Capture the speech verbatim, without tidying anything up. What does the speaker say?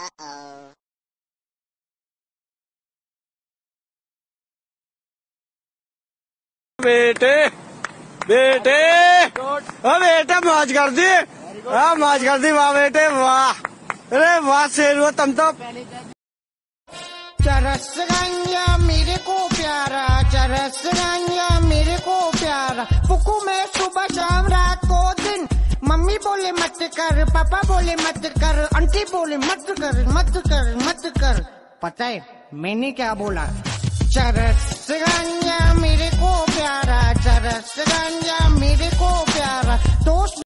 बेटे बेटे ओ बेटे मौज कर दी। हाँ मौज कर दी। वाह बेटे वाह। अरे वाह शेर हुआ तुम तो। चरस गंजा मेरे को प्यारा, चरस गंजा मेरे को प्यारा। फुकू में सुबह शाम रात को दिन। मम्मी बोले मत कर, पापा बोले मत कर, आंटी बोले मत कर मत कर मत कर। पता है मैंने क्या बोला? चरस गंजा मेरे को प्यारा, चरस गंजा मेरे को प्यारा। दोस्त